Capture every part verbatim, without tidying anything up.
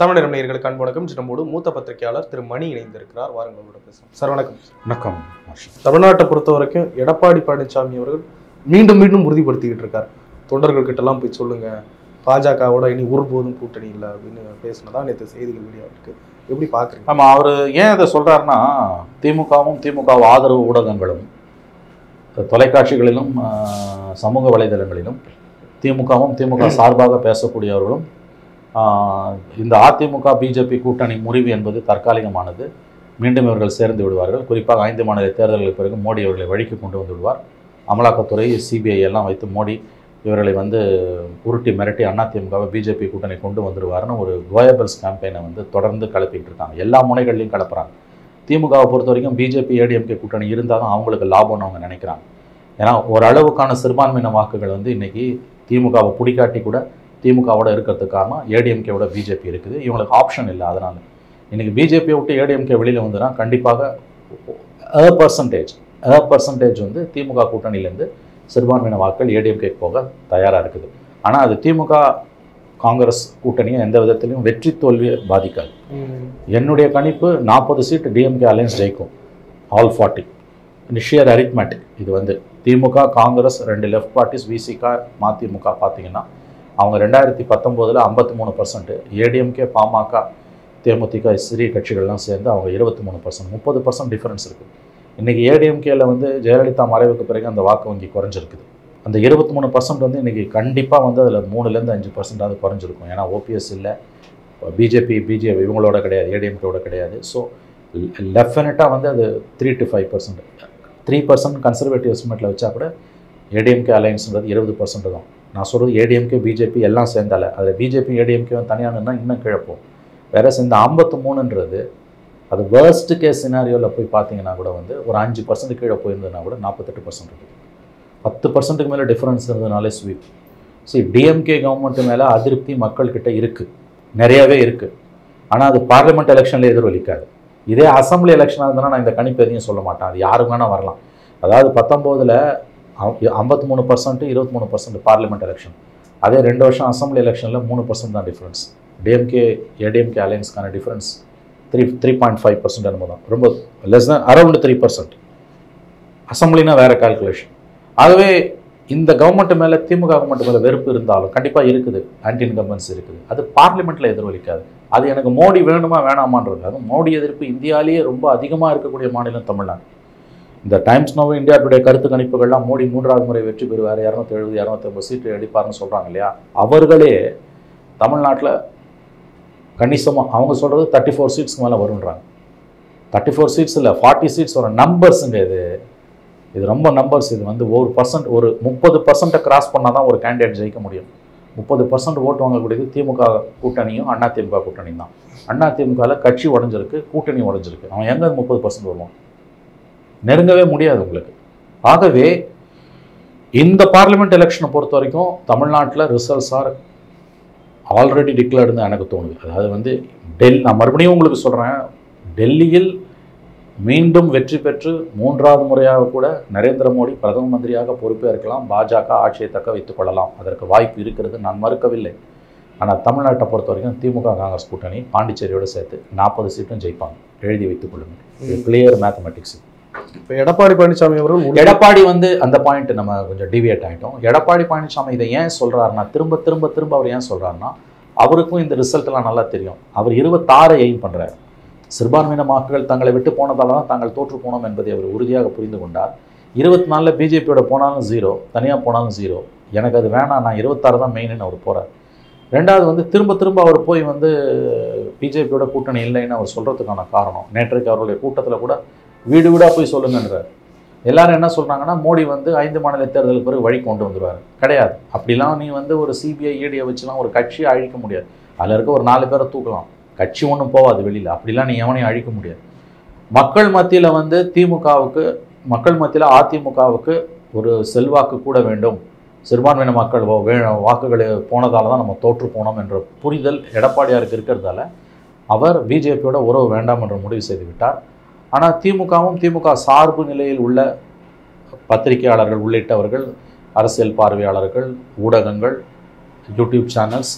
தமிழர் நேயர்களுக்கு அன்பு வணக்கம். நம்மோடு மூத்த பத்திரிகையாளர் திரு மணி இணைந்திருக்கிறார். வாருங்களோட பேசலாம். சார் வணக்கம். வணக்கம். தமிழ்நாட்டை பொறுத்த வரைக்கும் எடப்பாடி பழனிசாமி அவர்கள் மீண்டும் மீண்டும் உறுதிப்படுத்திக்கிட்டு இருக்கார். தொண்டர்கள் கிட்ட எல்லாம் போய் சொல்லுங்க, பாஜகவோட இனி ஒருபோதும் கூட்டணி இல்லை அப்படின்னு பேசினதான் நேற்று செய்திகள் வெளியாக இருக்கு. எப்படி பாக்குறீங்க? ஆமா, அவர் ஏன் இதை சொல்றாருன்னா, திமுகவும் திமுக ஆதரவு ஊடகங்களும் தொலைக்காட்சிகளிலும் சமூக வலைதளங்களிலும் திமுகவும் திமுக சார்பாக பேசக்கூடியவர்களும் இந்த அதிமுக பிஜேபி கூட்டணி முறிவு என்பது தற்காலிகமானது, மீண்டும் இவர்கள் சேர்ந்து விடுவார்கள், குறிப்பாக ஐந்து மாநில தேர்தல்களுக்கு பிறகு மோடி அவர்களை வழிக்கு கொண்டு வந்து விடுவார், அமலாக்கத்துறை சிபிஐ எல்லாம் வைத்து மோடி இவர்களை வந்து உருட்டி மிரட்டி அதிமுகவை பிஜேபி கூட்டணி கொண்டு வந்துடுவார்னு ஒரு கோயபல்ஸ் கேம்பெயினை வந்து தொடர்ந்து கலப்பிட்டு இருக்காங்க. எல்லா முனைகள்லையும் கலப்புறாங்க. திமுகவை பொறுத்த வரைக்கும் பிஜேபி ஏடிஎம்கே கூட்டணி இருந்தால் தான் அவங்களுக்கு லாபம்னு அவங்க நினைக்கிறாங்க. ஏன்னா ஓரளவுக்கான சிறுபான்மையின வாக்குகள் வந்து இன்றைக்கி திமுகவை பிடிக்காட்டி கூட திமுகவோட இருக்கிறதுக்கு காரணம் ஏடிஎம்கேவோட பிஜேபி இருக்குது. இவங்களுக்கு ஆப்ஷன் இல்லை. அதனால் இன்றைக்கி பிஜேபியை விட்டு ஏடிஎம்கே வெளியில் வந்துன்னா கண்டிப்பாக அ பர்சன்டேஜ் அ பர்சன்டேஜ் வந்து திமுக கூட்டணியிலேருந்து சிறுபான்மையின வாக்குகள் ஏடிஎம்கேக்கு போக தயாராக இருக்குது. ஆனால் அது திமுக காங்கிரஸ் கூட்டணியை எந்த விதத்திலையும் வெற்றி தோல்வியை பாதிக்காது. என்னுடைய கணிப்பு நாற்பது சீட்டு டிஎம்கே அலையன்ஸ் ஜெயிக்கும், ஆல் ஃபார்ட்டி ஷியர் அரித்மேட்டிக். இது வந்து திமுக காங்கிரஸ் ரெண்டு லெஃப்ட் பார்ட்டிஸ் விசிகா மதிமுக பார்த்தீங்கன்னா அவங்க ரெண்டாயிரத்தி பத்தொம்போதில் ஐம்பத்தி மூணு பர்சன்ட், ஏடிஎம்கே பாமக தேமுதிக சிறிய கட்சிகள்லாம் சேர்ந்து அவங்க இருபத்தி மூணு பர்சன்ட் முப்பது பர்சன்ட் டிஃப்ரென்ஸ் இருக்குது. இன்றைக்கி ஏடிஎம்கேல வந்து ஜெயலலிதா மறைவுக்கு பிறகு அந்த வாக்கு வங்கி குறைஞ்சிருக்குது. அந்த இருபத்தி மூணு பர்சன்ட் வந்து இன்றைக்கி கண்டிப்பாக வந்து அதில் மூணுலேருந்து அஞ்சு பர்சன்டாவது குறைஞ்சிருக்கும். ஏன்னா ஓபிஎஸ் இல்லை, பிஜேபி பிஜேபி இவங்களோட கிடையாது, ஏடிஎம்கேவோட கிடையாது. ஸோ டெஃபினட்டாக வந்து அது three to five percent three percent conservative எஸ்டிமேட்டில் வச்சா கூட ஏடிஎம்கே அலையன்ஸ்ன்றது இருபது பர்சன்ட் தான். நான் சொல்கிறது ஏடிஎம்கே பிஜேபி எல்லாம் சேர்ந்தால, அதில் பிஜேபி ஏடிஎம்கே தனியானுன்னா இன்னும் கிழப்போம். வேற இந்த ஐம்பத்து மூணுன்றது அது வேர்ஸ்ட் கேஸ் சினாரியோவில் போய் பார்த்தீங்கன்னா கூட வந்து ஒரு அஞ்சு பர்சன்ட் கீழே போயிருந்ததுன்னா கூட நாற்பத்தெட்டு பர்சன்ட் இருக்குது. பத்து பர்சன்ட்டுக்கு மேலே டிஃப்ரென்ஸ் இருந்ததுனாலே ஸ்வீப். சரி, டிஎம்கே கவர்மெண்ட்டு மேலே அதிருப்தி மக்கள்கிட்ட இருக்குது, நிறையாவே இருக்குது. ஆனால் அது பார்லிமெண்ட் எலெக்ஷனில் எதிரொலிக்காது. இதே அசம்பிளி எலெக்ஷனாக இருந்ததுன்னா நான் இந்த கணிப்பு எதையும் சொல்ல மாட்டேன், அது யாருக்கு வேணால் வரலாம். அதாவது பத்தொம்போதில் ஐம்பத்தி மூணு பர்சன்ட் இருபத்தி மூணு பர்சன்ட் பார்லிமெண்ட் எலெக்ஷன், அதே ரெண்டு வருஷம் அசம்பிளி எலெக்ஷனில் மூணு பர்சன்ட் தான் டிஃப்ரென்ஸ். டிஎம்கே ஏடிஎம்கே அலையன்ஸ்க்கான difference three three point five percent என்னமோ தான், ரொம்ப லெஸ் தான், அரௌண்ட் த்ரீ பர்சன்ட். அசம்பிளினா வேறு கால்குலேஷன். ஆகவே இந்த கவர்மெண்ட் மேலே திமுக கவர்மெண்ட் மேலே வெறுப்பு இருந்தாலும் கண்டிப்பாக இருக்குது, ஆன்டி இன்கம்பன்ஸ் இருக்குது, அது பார்லிமெண்ட்டில் எதிரொலிக்காது. அது எனக்கு மோடி வேணுமா வேணாமான்றது, அது மோடி எதிர்ப்பு இந்தியாவிலேயே ரொம்ப அதிகமாக இருக்கக்கூடிய மாநிலம் தமிழ்நாடு. இந்த டைம்ஸ் நவ் இந்தியா டுடே கருத்து கணிப்புகள்லாம் மோடி மூன்றாவது முறை வெற்றி பெறுவார், இரநூத்தி எழுபது இரநூத்தி ஐம்பது சீட்டு அடிப்பார்னு சொல்கிறாங்க இல்லையா. அவர்களே தமிழ்நாட்டில் கணிசமாக அவங்க சொல்கிறது தேர்ட்டி ஃபோர் சீட்ஸ்க்கு மேலே வருன்றாங்க. தேர்ட்டி ஃபோர் சீட்ஸ் இல்லை, ஃபார்ட்டி சீட்ஸ் வரும். நம்பர்ஸுங்க இது இது ரொம்ப நம்பர்ஸ். இது வந்து ஒரு பர்சன்ட் ஒரு முப்பது பர்சன்ட்டை கிராஸ் பண்ணால் தான் ஒரு கேண்டிடேட் ஜெயிக்க முடியும். முப்பது பர்சன்ட் ஓட்டு வாங்கக்கூடியது திமுக கூட்டணியும் அதிமுக கூட்டணியும் தான். அதிமுகவில் கட்சி உடஞ்சிருக்கு, கூட்டணி உடஞ்சிருக்கு. அவன் எங்கே முப்பது பர்சன்ட் வருவான்? நெருங்கவே முடியாது உங்களுக்கு. ஆகவே இந்த பார்லிமெண்ட் எலெக்ஷனை பொறுத்த வரைக்கும் தமிழ்நாட்டில் ரிசல்ட்ஸ் ஆர் ஆல்ரெடி டிக்ளேர்டுன்னு எனக்கு தோணுது. அதாவது வந்து டெல்லி, நான் மறுபடியும் உங்களுக்கு சொல்கிறேன், டெல்லியில் மீண்டும் வெற்றி பெற்று மூன்றாவது முறையாக கூட நரேந்திர மோடி பிரதம மந்திரியாக பொறுப்பேற்கலாம், பாஜக ஆட்சியை தக்க வைத்துக் கொள்ளலாம், அதற்கு வாய்ப்பு இருக்கிறது, நான் மறுக்கவில்லை. ஆனால் தமிழ்நாட்டை பொறுத்த வரைக்கும் திமுக காங்கிரஸ் கூட்டணி பாண்டிச்சேரியோடு சேர்த்து நாற்பது சீட்டும் ஜெயிப்பாங்க, எழுதி வைத்துக் கொள்ளுங்கள். இது கிளியர் மேத்தமெட்டிக்ஸ். இப்போ எடப்பாடி பழனிசாமி அவர்கள் எடப்பாடி வந்து அந்த பாயிண்ட் நம்ம கொஞ்சம் டிவியேட் ஆகிட்டோம். எடப்பாடி பழனிசாமி இதை ஏன் சொல்கிறாருன்னா, திரும்ப திரும்ப திரும்ப அவர் ஏன் சொல்கிறாருன்னா, அவருக்கும் இந்த ரிசல்ட்லாம் நல்லா தெரியும். அவர் இருபத்தாறு எய்ம் பண்ணுறாரு. சிறுபான்மையின வாக்குகள் தங்களை விட்டு போனதால தான் தாங்கள் தோற்று போனோம் என்பதை அவர் உறுதியாக புரிந்து கொண்டார். இருபத்தி நாலில் பிஜேபியோட போனாலும் ஜீரோ, தனியாக போனாலும் ஜீரோ, எனக்கு அது வேணாம், நான் இருபத்தாறு தான் மெயின்னு அவர் போகிறார். ரெண்டாவது வந்து திரும்ப திரும்ப அவர் போய் வந்து பிஜேபியோட கூட்டணி இல்லைன்னு அவர் சொல்கிறதுக்கான காரணம், நேற்றைக்கு அவருடைய கூட்டத்தில் கூட வீடு வீடாக போய் சொல்லுங்கன்றார். எல்லாரும் என்ன சொல்கிறாங்கன்னா, மோடி வந்து ஐந்து மாநில தேர்தலுக்கு பிறகு வழி கொண்டு வந்துடுவார். கிடையாது. அப்படிலாம் நீ வந்து ஒரு சிபிஐ ஈடியை வச்சுலாம் ஒரு கட்சியை அழிக்க முடியாது. அதில் இருக்க ஒரு நாலு பேரை தூக்கலாம், கட்சி ஒன்றும் போகாது வெளியில். அப்படிலாம் நீ எவனையும் அழிக்க முடியாது. மக்கள் மத்தியில் வந்து திமுகவுக்கு, மக்கள் மத்தியில் அதிமுகவுக்கு ஒரு செல்வாக்கு கூட வேண்டும், சிறுபான்மையின மக்கள் வே வாக்குகள் போனதால தான் நம்ம தோற்று போனோம் என்ற புரிதல் எடப்பாடியாருக்கு இருக்கிறதால அவர் பிஜேபியோட உறவு வேண்டாம் என்று முடிவு செய்து விட்டார். ஆனால் திமுகவும் திமுக சார்பு நிலையில் உள்ள பத்திரிகையாளர்கள் உள்ளிட்டவர்கள், அரசியல் பார்வையாளர்கள், ஊடகங்கள், யூடியூப் சேனல்ஸ்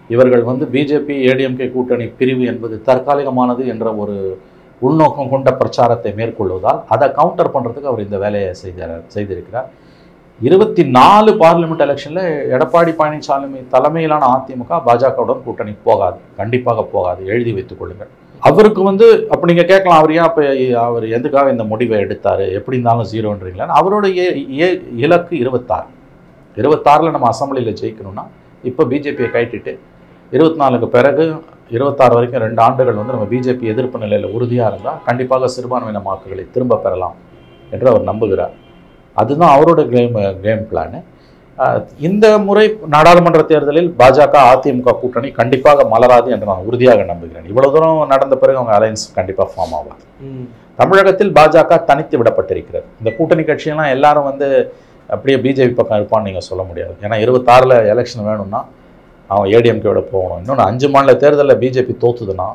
இவர்கள் வந்து பிஜேபி ஏடிஎம்கே கூட்டணி பிரிவு என்பது தற்காலிகமானது என்ற ஒரு உள்நோக்கம் கொண்ட பிரச்சாரத்தை மேற்கொள்வதால் அதை கவுண்டர் பண்ணுறதுக்கு அவர் இந்த வேலையை செய்தார் செய்திருக்கிறார். இருபத்தி நாலு பார்லிமெண்ட் எலெக்ஷனில் எடப்பாடி பழனிசாமி தலைமையிலான அதிமுக பாஜகவுடன் கூட்டணி போகாது, கண்டிப்பாக போகாது, எழுதி வைத்துக் கொள்ளுங்கள். அவருக்கு வந்து அப்போ நீங்கள் கேட்கலாம், அவர் ஏன் அப்போ அவர் எதுக்காக இந்த முடிவை எடுத்தார், எப்படி இருந்தாலும் ஜீரோன்றீங்களா? அவருடைய இலக்கு இருபத்தாறு இருபத்தாறில் நம்ம அசம்பிளியில் ஜெயிக்கணும்னா இப்போ பிஜேபியை கைட்டிட்டு இருபத்தி நாலுக்கு பிறகு இருபத்தாறு வரைக்கும் ரெண்டு ஆண்டுகள் வந்து நம்ம பிஜேபி எதிர்ப்பு நிலையில் உறுதியாக இருந்தால் கண்டிப்பாக சிறுபான்மையின வாக்குகளை திரும்ப பெறலாம் என்று அவர் நம்புகிறார். அதுதான் அவரோட கேம் கேம் பிளானு. இந்த முறை நாடாளுமன்ற தேர்தலில் பாஜக அதிமுக கூட்டணி கண்டிப்பாக மலராது என்று நான் உறுதியாக நம்புகிறேன். இவ்வளவு தூரம் நடந்த பிறகு அவங்க அலையன்ஸ் கண்டிப்பாக ஃபார்ம் ஆகாது. தமிழகத்தில் பாஜக தனித்து விடப்பட்டிருக்கிறது. இந்த கூட்டணி கட்சியெல்லாம் எல்லாரும் வந்து அப்படியே பிஜேபி பக்கம் இருப்பான்னு நீங்கள் சொல்ல முடியாது. ஏன்னா இருபத்தாறில் எலெக்ஷன் வேணும்னா அவன் ஏடிஎம்கேவோட போகணும். இன்னொன்று அஞ்சு மாநில தேர்தலில் பிஜேபி தோத்துதுன்னா,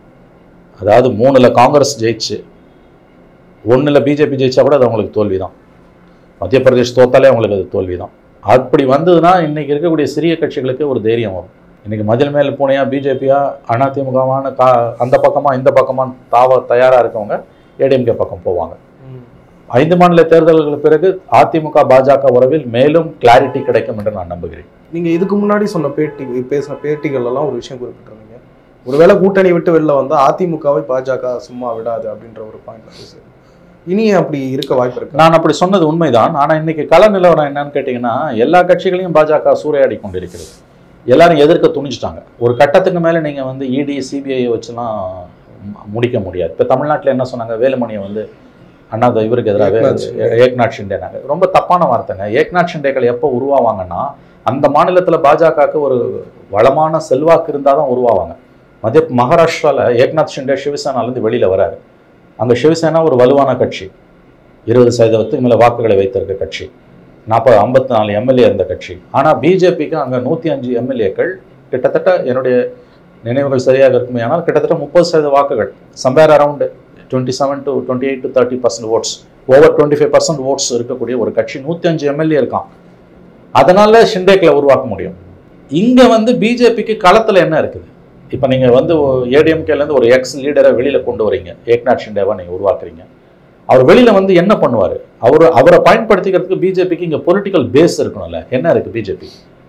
அதாவது மூணில் காங்கிரஸ் ஜெயிச்சு ஒன்றில் பிஜேபி ஜெயிச்சா கூட அது அவங்களுக்கு தோல்வி தான். மத்திய பிரதேஷ் தோத்தாலே அவங்களுக்கு அது தோல்வி தான். அப்படி வந்ததுன்னா இன்றைக்கி இருக்கக்கூடிய சிறிய கட்சிகளுக்கு ஒரு தைரியம் வரும். இன்றைக்கி மதில் மேல் பூனையா பிஜேபியா அதிமுகவான கா அந்த பக்கமாக இந்த பக்கமாக தாவ தயாராக இருக்கவங்க ஏடிஎம்கே பக்கம் போவாங்க. ஐந்து மாநில தேர்தல்களுக்கு பிறகு அதிமுக பாஜக உறவில் மேலும் கிளாரிட்டி கிடைக்கும் என்று நான் நம்புகிறேன். நீங்கள் இதுக்கு முன்னாடி சொன்ன பேட்டி பேசின பேட்டிகள் எல்லாம் ஒரு விஷயம் குறிப்பிட்டிருந்தீங்க, ஒருவேளை கூட்டணி விட்டு வெளில வந்தால் அதிமுகவை பாஜக சும்மா விடாது அப்படின்ற ஒரு பாயிண்ட்ல பேசு. இனி அப்படி இருக்க வாய்ப்பு இருக்கு? நான் அப்படி சொன்னது உண்மைதான். ஆனால் இன்னைக்கு கள நிலவரம் என்னன்னு கேட்டிங்கன்னா, எல்லா கட்சிகளையும் பாஜக சூறையாடி கொண்டிருக்கிறது. எல்லாரும் எதிர்க்க துணிச்சிட்டாங்க. ஒரு கட்டத்துக்கு மேலே நீங்கள் வந்து இடி சிபிஐ வச்சுலாம் முடிக்க முடியாது. இப்போ தமிழ்நாட்டில் என்ன சொன்னாங்க, வேலுமணியை வந்து அண்ணா இவருக்கு எதிராக ஏக்நாத் ஷிண்டேனாங்க. ரொம்ப தப்பான வார்த்தைங்க. ஏக்நாத் ஷிண்டேக்கள் எப்போ உருவாவாங்கன்னா, அந்த மாநிலத்தில் பாஜகவுக்கு ஒரு வளமான செல்வாக்கு இருந்தால் தான் உருவாவாங்க. மத்திய மகாராஷ்டிராவில் ஏக்நாத் ஷிண்டே சிவசேனாலேருந்து வெளியில் வராரு. அங்கே சிவசேனா ஒரு வலுவான கட்சி, இருபது சதவீதத்துக்கு மேலே வாக்குகளை வைத்திருக்க கட்சி, நாற்பது ஐம்பத்தி நாலு எம்எல்ஏ இருந்த கட்சி. ஆனால் பிஜேபிக்கு அங்கே நூற்றி அஞ்சு எம்எல்ஏக்கள், கிட்டத்தட்ட என்னுடைய நினைவுகள் சரியாக இருக்குமே ஆனால் கிட்டத்தட்ட முப்பது சதவீத வாக்குகள், somewhere around twenty seven to twenty eight to thirty percent votes, over twenty five percent votes இருக்கக்கூடிய ஒரு கட்சி நூற்றி அஞ்சு எம்எல்ஏ இருக்கான். அதனால ஷிண்டேக்களை உருவாக்க முடியும். இங்கே வந்து பிஜேபிக்கு களத்தில் என்ன இருக்குது? இப்போ நீங்கள் வந்து ஏடிஎம்கேலேருந்து ஒரு எக்ஸ் லீடரை வெளியில் கொண்டு வரீங்க, ஏக்நாத் ஷிண்டேவை நீங்கள் உருவாக்குறீங்க. அவர் வெளியில் வந்து என்ன பண்ணுவார்? அவர் அவரை பயன்படுத்திக்கிறதுக்கு பிஜேபிக்கு இங்கே பொலிட்டிக்கல் பேஸ் இருக்கணும்ல. என்ன இருக்குது பிஜேபி?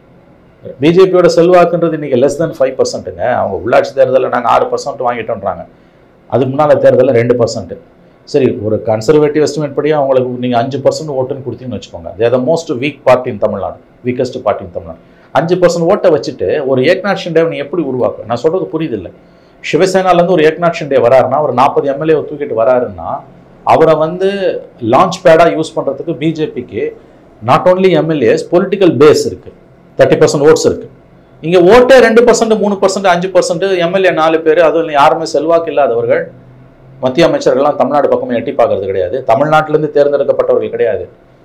பிஜேபியோட செல்வாக்குன்றது இன்றைக்கி லெஸ் தென் ஃபைவ் பர்சன்ட்டுங்க. அவங்க உள்ளாட்சி தேர்தலில் நாங்கள் ஆறு பர்சன்ட் வாங்கிட்டோன்றாங்க. அதுக்கு முன்னால் தேர்தலில் ரெண்டு பர்சன்ட்டு. சரி, ஒரு கன்சர்வேட்டிவ் எஸ்டிமேட் படி அவங்களுக்கு நீங்கள் அஞ்சு பர்சன்ட் ஓட்டுன்னு கொடுத்தீங்கன்னு வச்சுக்கோங்க. They are the most weak party in Tamil Nadu, weakest party in Tamil Nadu. அஞ்சு பர்சன்ட் ஓட்டை வச்சுட்டு ஒரு ஏக்நாத் ஷிண்டேவை நீ எப்படி உருவாக்குவேன்? நான் சொல்கிறது புரியுது இல்லை. சிவசேனாலேருந்து ஒரு ஏக்நாத் ஷிண்டே வராருன்னா, ஒரு நாற்பது எம்எல்ஏ தூக்கிட்டு வராருன்னா, அவரை வந்து லான்ச் பேடாக யூஸ் பண்ணுறதுக்கு பிஜேபிக்கு not only MLAs, political base இருக்குது, தேர்ட்டி பர்சன்ட் ஓட்ஸ் இருக்குது. இங்கே ஓட்டே ரெண்டு பர்சன்ட் மூணு பர்சன்ட் அஞ்சு பர்சன்ட் எம்எல்ஏ நாலு பேர், அதுவும் யாருமே செல்வாக்கு இல்லாதவர்கள். மத்திய அமைச்சர்கள்லாம் தமிழ்நாடு பக்கமே எட்டி பார்க்கறது கிடையாது. தமிழ்நாட்டிலேருந்து தேர்ந்தெடுக்கப்பட்டவர்கள் கிடையாது.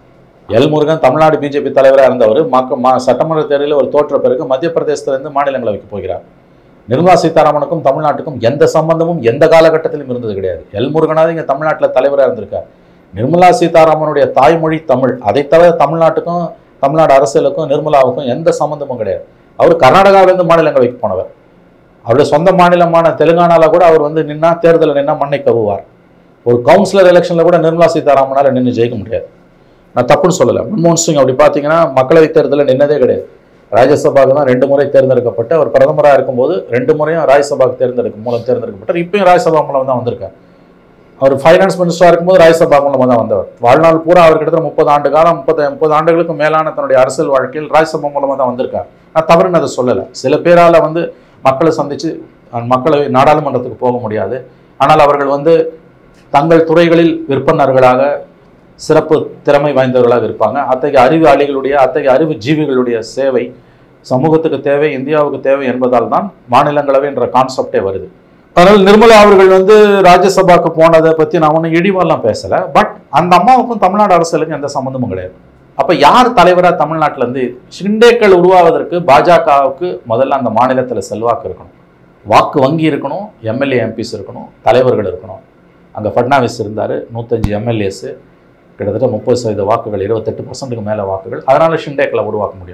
எல் முருகன் தமிழ்நாடு பிஜேபி தலைவராக இருந்தவர் மக்க சட்டமன்ற தேர்தலில் ஒரு தோற்ற பிறகு மத்திய பிரதேசத்திலிருந்து மாநிலங்களவைக்கு போகிறார். நிர்மலா சீதாராமனுக்கும் தமிழ்நாட்டுக்கும் எந்த சம்பந்தமும் எந்த காலகட்டத்திலும் இருந்தது கிடையாது. எல் முருகனாவது இங்கே தமிழ்நாட்டில் தலைவராக இருந்திருக்கார். நிர்மலா சீதாராமனுடைய தாய்மொழி தமிழ். அதை தவிர தமிழ்நாட்டுக்கும் தமிழ்நாடு அரசியலுக்கும் நிர்மலாவுக்கும் எந்த சம்பந்தமும் கிடையாது. அவர் கர்நாடகாவிலேருந்து மாநிலங்களவைக்கு போனவர். அவருடைய சொந்த மாநிலமான தெலுங்கானாவில் கூட அவர் வந்து நின்னா தேர்தலில் நின்னா மண்ணை கவுவார். ஒரு கவுன்சிலர் எலெக்ஷனில் கூட நிர்மலா சீதாராமனால் நின்று ஜெயிக்க முடியாது. நான் தப்புன்னு சொல்லலை. மன்மோகன் சிங் அப்படி பார்த்தீங்கன்னா மக்களவை தேர்தலில் நின்னதே கிடையாது. ராஜ்யசபாவுக்கு தான் ரெண்டு முறை தேர்ந்தெடுக்கப்பட்டு அவர் பிரதமராக இருக்கும்போது ரெண்டு முறையும் ராஜ்யசபாவுக்கு தேர்ந்தெடுக்கும் மூலம் தேர்ந்தெடுக்கப்பட்டார். இப்பயும் ராஜ்யசபா மூலம் தான் வந்திருக்கார். அவர் ஃபைனான்ஸ் மினிஸ்டராக இருக்கும்போது ராஜ்யசபா மூலமாக தான் வந்தவர். வாழ்நாள் பூரா அவர் கிட்டத்தட்ட முப்பது ஆண்டு காலம் முப்பது முப்பது ஆண்டுகளுக்கு மேலான தன்னுடைய அரசியல் வாழ்க்கையில் ராஜ்யசபா மூலமாக தான் வந்திருக்கார். நான் தவறுன்னு அதை சொல்லலை. சில பேரால் வந்து மக்களை சந்தித்து மக்களை நாடாளுமன்றத்துக்கு போக முடியாது. ஆனால் அவர்கள் வந்து தங்கள் துறைகளில் விற்பனர்களாக சிறப்பு திறமை வாய்ந்தவர்களாக இருப்பாங்க. அத்தகைய அறிவாளிகளுடைய அத்தகைய அறிவு ஜீவிகளுடைய சேவை சமூகத்துக்கு தேவை, இந்தியாவுக்கு தேவை என்பதால் தான் மாநிலங்களவை என்ற கான்செப்டே வருது. அதனால் நிர்மலா அவர்கள் வந்து ராஜ்யசபாவுக்கு போனதை பற்றி நான் ஒன்றும் இழிவாலாம் பேசலை. பட் அந்த அம்மாவுக்கும் தமிழ்நாடு அரசியலுக்கும் எந்த சம்மந்தமும் கிடையாது. அப்போ யார் தலைவராக தமிழ்நாட்டிலேருந்து ஷிண்டேக்கள் உருவாவதற்கு பாஜகவுக்கு முதல்ல அந்த மாநிலத்தில் செல்வாக்கு இருக்கணும், வாக்கு வங்கி இருக்கணும், எம்எல்ஏ எம்பிஸ் இருக்கணும், தலைவர்கள் இருக்கணும். அங்கே ஃபட்னாவிஸ் இருந்தார், நூற்றஞ்சு எம்எல்ஏஸு, கிட்டத்தட்ட முப்பது சதவீத வாக்குகள், இருபத்தெட்டு பர்சன்ட்டுக்கு மேலே வாக்குகள். அதனால் ஷிண்டேக்களை உருவாக்க முடியும்.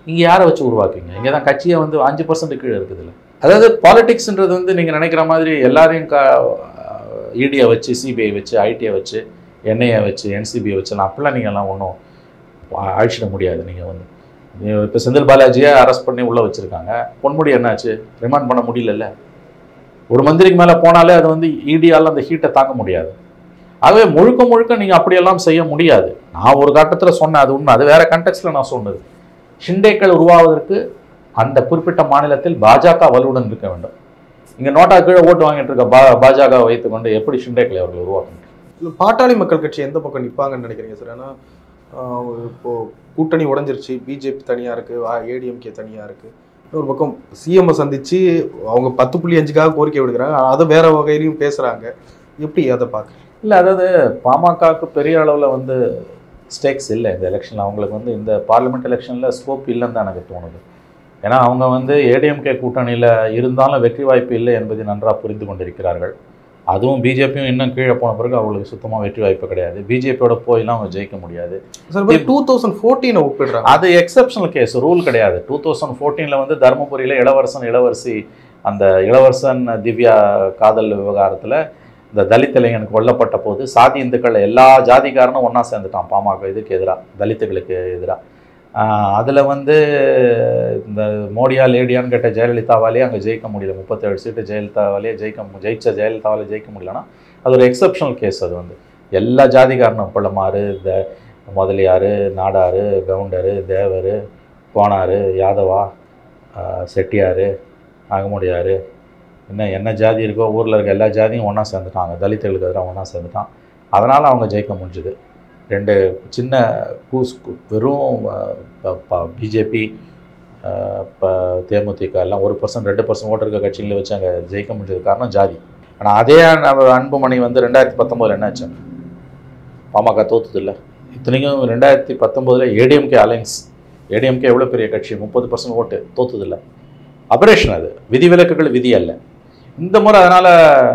இங்கே யாரை வச்சு உருவாக்குவீங்க? இங்கே தான் கட்சியை வந்து அஞ்சு பர்சன்ட் கீழே இருக்குதுல்ல. அதாவது பாலிடிக்ஸ்ன்றது வந்து நீங்கள் நினைக்கிற மாதிரி எல்லாரையும் க இடியை வச்சு, சிபிஐ வச்சு, ஐடியை வச்சு, என்ஐஏ வச்சு, என்சிபியை வச்சுலாம் அப்படிலாம் நீங்கள்லாம் ஒன்றும் அழிச்சிட முடியாது. நீங்கள் வந்து இப்போ செந்தில் பாலாஜியை அரெஸ்ட் பண்ணி உள்ளே வச்சுருக்காங்க. பொன்முடி என்னாச்சு? ரிமாண்ட் பண்ண முடியலல்ல. ஒரு மந்திரிக்கு மேலே போனாலே அது வந்து இடியால் அந்த ஹீட்டை தாங்க முடியாது. ஆகவே முழுக்க முழுக்க நீங்கள் அப்படியெல்லாம் செய்ய முடியாது. நான் ஒரு கட்டத்தில் சொன்னேன், அது உண்மை. அது வேறு கண்டெக்ஸ்டில் நான் சொன்னது. ஷிண்டேக்கள் உருவாவதற்கு அந்த குறிப்பிட்ட மாநிலத்தில் பாஜக வலுவுடன் இருக்க வேண்டும். இங்கே நோட்டா கீழே ஓட்டு வாங்கிட்டு இருக்க பா பாஜக வைத்துக்கொண்டு எப்படி ஷிண்டேக்களை அவர்கள் உருவாக்க? பாட்டாளி மக்கள் கட்சி எந்த பக்கம் நிற்பாங்கன்னு நினைக்கிறீங்க சார்? ஏன்னா இப்போ கூட்டணி உடஞ்சிருச்சு, பிஜேபி தனியாக இருக்குது, ஏடிஎம்கே தனியாக இருக்குது. இன்னொரு பக்கம் சிஎம்ஐ சந்தித்து அவங்க பத்து புள்ளி அஞ்சுக்காக கோரிக்கை விடுக்கிறாங்க, அதை வேற வகையிலையும் பேசுகிறாங்க. எப்படி அதை பார்க்க? இல்லை, அதாவது பாமகவுக்கு பெரிய அளவில் வந்து ஸ்டேக்ஸ் இல்லை இந்த எலெக்ஷனில். அவங்களுக்கு வந்து இந்த பார்லிமெண்ட் எலெக்ஷனில் ஸ்கோப் இல்லைன்னு தான் எனக்கு தோணுது. ஏன்னா அவங்க வந்து ஏடிஎம்கே கூட்டணியில் இருந்தாலும் வெற்றி வாய்ப்பு இல்லை என்பதை நன்றாக புரிந்து கொண்டிருக்கிறார்கள். அதுவும் பிஜேபியும் இன்னும் கீழே போன பிறகு அவங்களுக்கு சுத்தமாக வெற்றி வாய்ப்பு கிடையாது. பிஜேபியோட போயெல்லாம் அவங்க ஜெயிக்க முடியாது. டூ தௌசண்ட் ஃபோர்டீனை ஒப்பிடுறாங்க. அது எக்ஸப்ஷனல் கேஸ், ரூல் கிடையாது. டூ தௌசண்ட் ஃபோர்டீனில் வந்து தருமபுரியில் இளவரசன் இளவரசி அந்த இளவரசன் திவ்யா காதல் விவகாரத்தில் இந்த தலித் இளைஞனுக்கு கொல்லப்பட்ட போது சாதி இந்துக்கள் எல்லா ஜாதிக்காரனும் ஒன்றா சேர்ந்துட்டான் பாமக இதுக்கு எதிராக, தலித்துகளுக்கு எதிராக. அதில் வந்து இந்த மோடியா லேடியான்னு கேட்ட ஜெயலலிதாவாலே அங்கே ஜெயிக்க முடியல. முப்பத்தேழு சீட்டு ஜெயலலிதாவாலே ஜெயிக்க ஜெயிச்ச ஜெயலலிதாவாலே ஜெயிக்க முடியலன்னா அது ஒரு எக்ஸப்ஷனல் கேஸ். அது வந்து எல்லா ஜாதிக்காரனும் பள்ளமாறு, த முதலியார், நாடார், கவுண்டர், தேவர், கோனார், யாதவா, செட்டியார், நாகமுடியார், என்ன என்ன ஜாதி இருக்கோ ஊரில் இருக்க எல்லா ஜாதியும் ஒன்றா சேர்ந்துட்டாங்க. தலித்துகளுக்கு எதிராக ஒன்றா சேர்ந்துட்டான். அதனால் அவங்க ஜெயிக்க முடிஞ்சுது. ரெண்டு சின்ன கூஸ் வெறும் பிஜேபி இப்போ தேமுதிக எல்லாம் ஒரு பர்சன்ட் ரெண்டு பர்சன்ட் ஓட்டு இருக்க கட்சிகளை வச்சு அங்கே ஜெயிக்க முடிஞ்சது காரணம் ஜாதி. ஆனால் அதே அன்புமணி வந்து ரெண்டாயிரத்தி பத்தொம்போதில் என்ன ஆச்சு? பாமக தோத்துது இல்லை. இத்தனைக்கும் ரெண்டாயிரத்தி பத்தொம்போதில் ஏடிஎம்கே அலைன்ஸ், ஏடிஎம்கே எவ்வளோ பெரிய கட்சி, முப்பது பர்சன்ட் ஓட்டு தோத்துது இல்லை. அபரேஷன் அது, விதிவிலக்குகள் விதி அல்ல இந்த முறை. அதனால்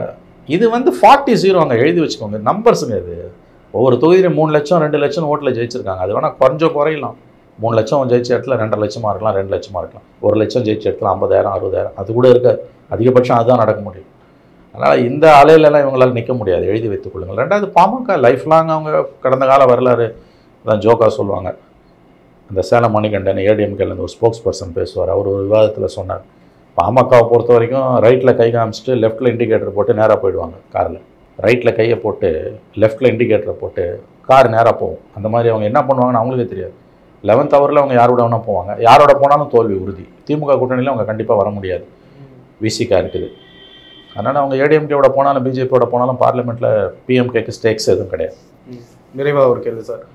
இது வந்து ஃபார்ட்டி ஜீரோ அங்கே எழுதி வச்சுக்கோங்க, நம்பர்ஸுங்க. இது ஒவ்வொரு தொகுதியிலும் மூணு லட்சம் ரெண்டு லட்சம் ஓட்டில் ஜெயிச்சிருக்காங்க. அது வேணால் கொஞ்சம் குறையலாம். மூணு லட்சம் ஜெயிச்ச இடத்துல ரெண்டரை லட்சமாக இருக்கலாம், ரெண்டு லட்சமாக இருக்கலாம். ஒரு லட்சம் ஜெயிச்ச இடத்துல ஐம்பதாயிரம் அறுபதாயிரம் அது கூட இருக்க அதிகபட்சம் அதுதான் நடக்க முடியும். அதனால் இந்த அலையிலலாம் இவங்களால் நிற்க முடியாது, எழுதி வைத்துக் கொள்ளுங்கள். ரெண்டாவது பாமக லைஃப் லாங் அவங்க கடந்த கால வரலாறு தான் ஜோக்காக சொல்லுவாங்க. இந்த சேலம் மணிகண்டன் ஏடிஎம்கேலேருந்து ஒரு ஸ்போக்ஸ் பர்சன் பேசுவார். அவர் ஒரு விவாதத்தில் சொன்னார், பாமகவை பொறுத்த வரைக்கும் ரைட்டில் கை காமிச்சிட்டு லெஃப்ட்டில் இண்டிகேட்டர் போட்டு நேராக போயிடுவாங்க காரில். ரைட்டில் கையை போட்டு லெஃப்ட்டில் இண்டிகேட்டரை போட்டு கார் நேராக போகும். அந்த மாதிரி அவங்க என்ன பண்ணுவாங்கன்னு அவங்களுக்கே தெரியாது. லெவன்த் ஹவரில் அவங்க யாரோட வேணால் போவாங்க, யாரோட போனாலும் தோல்வி உறுதி. திமுக கூட்டணியில் அவங்க கண்டிப்பாக வர முடியாது, விசிகா இருக்குது. அதனால் அவங்க ஏடிஎம்கேவோட போனாலும் பிஜேபியோட போனாலும் பார்லிமெண்ட்டில் பிஎம்கேக்கு ஸ்டேக்ஸ் எதுவும் கிடையாது. நிறைவாக ஒரு கேள்வி சார்,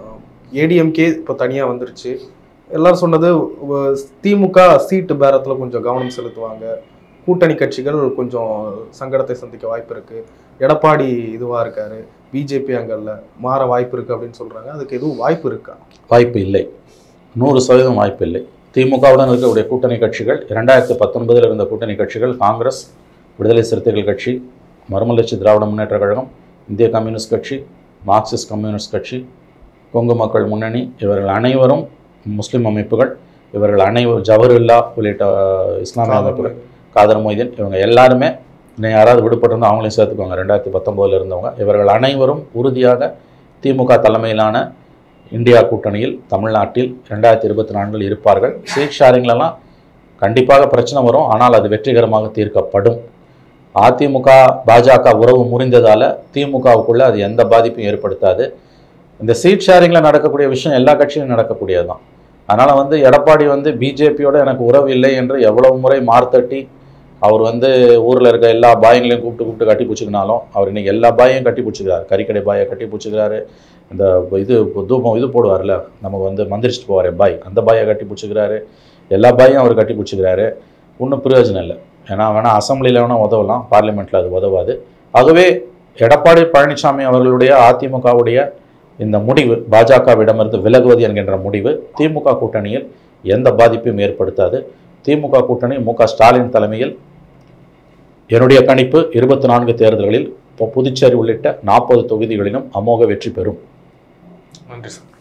ஏடிஎம்கே இப்போ தனியாக வந்துருச்சு. எல்லோரும் சொன்னது திமுக சீட்டு பேரத்தில் கொஞ்சம் கவனம் செலுத்துவாங்க, கூட்டணி கட்சிகள் கொஞ்சம் சங்கடத்தை சந்திக்க வாய்ப்பு இருக்குது, எடப்பாடி இதுவாக இருக்கார், பிஜேபி அங்கே இல்லை, மாற வாய்ப்பு இருக்குது அப்படின்னு சொல்கிறாங்க. அதுக்கு எதுவும் வாய்ப்பு இருக்கா? வாய்ப்பு இல்லை, நூறு சதவீதம் வாய்ப்பு இல்லை. திமுகவுடன் இருக்கக்கூடிய கூட்டணி கட்சிகள், இரண்டாயிரத்தி பத்தொன்பதில் இருந்த கூட்டணி கட்சிகள் காங்கிரஸ், விடுதலை சிறுத்தைகள் கட்சி, மறுமலர்ச்சி திராவிட முன்னேற்ற கழகம், இந்திய கம்யூனிஸ்ட் கட்சி, மார்க்சிஸ்ட் கம்யூனிஸ்ட் கட்சி, கொங்கு மக்கள் முன்னணி, இவர்கள் அனைவரும் முஸ்லீம் அமைப்புகள், இவர்கள் அனைவரும் ஜவஹர்லா உள்ளிட்ட இஸ்லாமிய அமைப்புகள், காதர் மொய்தீன், இவங்க எல்லாருமே இன்னும் யாராவது விடுபட்டிருந்தோம் அவங்களையும் சேர்த்துக்குவாங்க. ரெண்டாயிரத்தி பத்தொம்போதில் இருந்தவங்க இவர்கள் அனைவரும் உறுதியாக திமுக தலைமையிலான இந்தியா கூட்டணியில் தமிழ்நாட்டில் ரெண்டாயிரத்தி இருபத்தி நான்கில் இருப்பார்கள். சீட் ஷேரிங்லலாம் கண்டிப்பாக பிரச்சனை வரும், ஆனால் அது வெற்றிகரமாக தீர்க்கப்படும். அதிமுக பாஜக உறவு முறிந்ததால் திமுகவுக்குள்ளே அது எந்த பாதிப்பும் ஏற்படுத்தாது. இந்த சீட் ஷேரிங்கில் நடக்கக்கூடிய விஷயம் எல்லா கட்சியும் நடக்கக்கூடியது தான். அதனால் வந்து எடப்பாடி வந்து பிஜேபியோட எனக்கு உறவு இல்லை என்று எவ்வளவு முறை மார்த்தட்டி அவர் வந்து ஊரில் இருக்க எல்லா பாயங்களையும் கூப்பிட்டு கூப்பிட்டு கட்டி பிடிச்சிக்கினாலும் அவர் இன்றைக்கி எல்லா பாயையும் கட்டி பிடிச்சிக்கிறார். கறிக்கடை பாயை கட்டி பிடிச்சிக்கிறாரு, இந்த இது தூபம் இது போடுவார்ல நமக்கு வந்து மந்திரிச்சிட்டு போவார் பாய், அந்த பாயை கட்டி பிடிச்சிக்கிறாரு, எல்லா பாயும் அவர் கட்டி பிடிச்சிக்கிறாரு. ஒன்றும் பிரயோஜனம் இல்லை. ஏன்னா வேணால் அசம்பிளியில் வேணால் உதவலாம், பார்லிமெண்ட்டில் அது உதவாது. ஆகவே எடப்பாடி பழனிசாமி அவர்களுடைய அதிமுகவுடைய இந்த முடிவு, பாஜகவிடமிருந்து விலகுவது என்கின்ற முடிவு திமுக கூட்டணியில் எந்த பாதிப்பையும் ஏற்படுத்தாது. திமுக கூட்டணி மு க ஸ்டாலின் தலைமையில் என்னுடைய கணிப்பு இருபத்தி நான்கு தேர்தல்களில் புதுச்சேரி உள்ளிட்ட நாற்பது தொகுதிகளிலும் அமோக வெற்றி பெறும். நன்றி சார்.